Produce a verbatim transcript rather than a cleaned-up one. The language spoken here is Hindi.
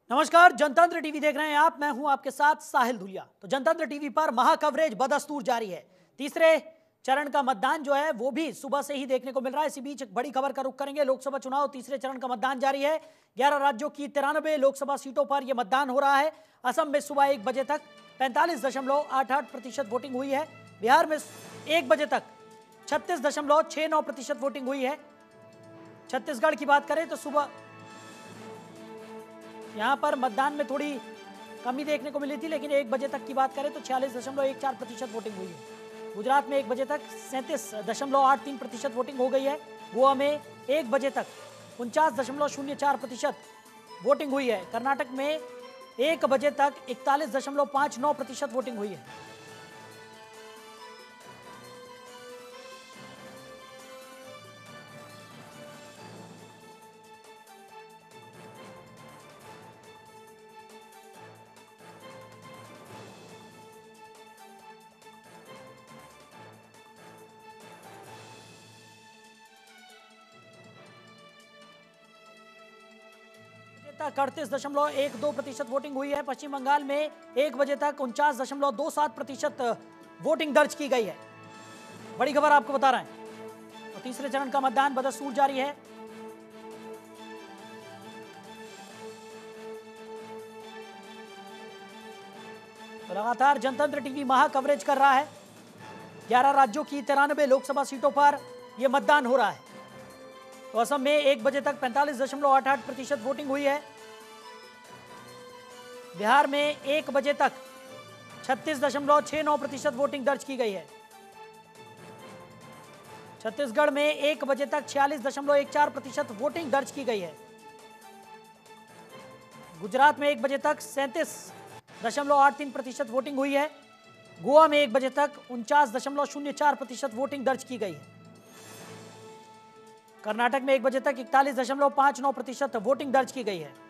नमस्कार, जनतंत्र टीवी देख रहे हैं आप। मैं हूं आपके साथ साहिल धुलिया। तो जनतंत्र टीवी पर महाकवरेज बदस्तूर जारी है। तीसरे चरण का मतदान जो है वो भी सुबह से ही देखने को मिल रहा है। इसी बीच एक बड़ी खबर का रुख करेंगे। लोकसभा चुनाव तीसरे चरण का मतदान जारी है। ग्यारह राज्यों की तिरानवे लोकसभा सीटों पर यह मतदान हो रहा है। असम में सुबह एक बजे तक पैंतालीस दशमलव आठ आठ प्रतिशत वोटिंग हुई है। बिहार में एक बजे तक छत्तीस दशमलव छह नौ प्रतिशत वोटिंग हुई है। छत्तीसगढ़ की बात करें तो सुबह यहाँ पर मतदान में थोड़ी कमी देखने को मिली थी, लेकिन एक बजे तक की बात करें तो छियालीस दशमलव एक चार प्रतिशत वोटिंग हुई है। गुजरात में एक बजे तक सैंतीस दशमलव आठ तीन प्रतिशत वोटिंग हो गई है। गोवा में एक बजे तक उनचास दशमलव शून्य चार प्रतिशत वोटिंग हुई है। कर्नाटक में एक बजे तक इकतालीस दशमलव पाँच नौ प्रतिशत वोटिंग हुई है। तक अड़तीस दशमलव एक दो प्रतिशत वोटिंग हुई है। पश्चिम बंगाल में एक बजे तक उनचास दशमलव दो सात प्रतिशत वोटिंग दर्ज की गई है। बड़ी खबर आपको बता रहे हैं। तो तीसरे चरण का मतदान बदस्तूर जारी है। तो लगातार जनतंत्र टीवी महा कवरेज कर रहा है। ग्यारह राज्यों की तिरानवे लोकसभा सीटों पर यह मतदान हो रहा है। तो असम में एक बजे तक पैंतालीस दशमलव आठ आठ प्रतिशत वोटिंग हुई है। बिहार में एक बजे तक छत्तीस दशमलव छह नौ प्रतिशत वोटिंग दर्ज की गई है। छत्तीसगढ़ में एक बजे तक छियालीस दशमलव एक चार प्रतिशत वोटिंग दर्ज की गई है। गुजरात में एक बजे तक सैंतीस दशमलव आठ तीन प्रतिशत वोटिंग हुई है। गोवा में एक बजे तक उनचास दशमलव शून्य चार प्रतिशत वोटिंग दर्ज की गई है। कर्नाटक में एक बजे तक इकतालीस दशमलव पाँच नौ प्रतिशत वोटिंग दर्ज की गई है।